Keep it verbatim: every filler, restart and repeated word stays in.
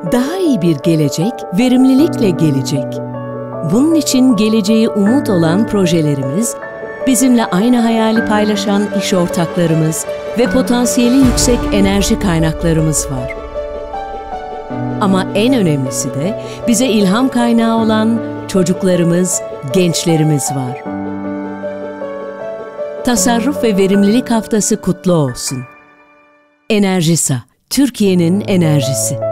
Daha iyi bir gelecek, verimlilikle gelecek. Bunun için geleceğe umut olan projelerimiz, bizimle aynı hayali paylaşan iş ortaklarımız ve potansiyeli yüksek enerji kaynaklarımız var. Ama en önemlisi de bize ilham kaynağı olan çocuklarımız, gençlerimiz var. Tasarruf ve Verimlilik Haftası kutlu olsun. Enerjisa, Türkiye'nin enerjisi.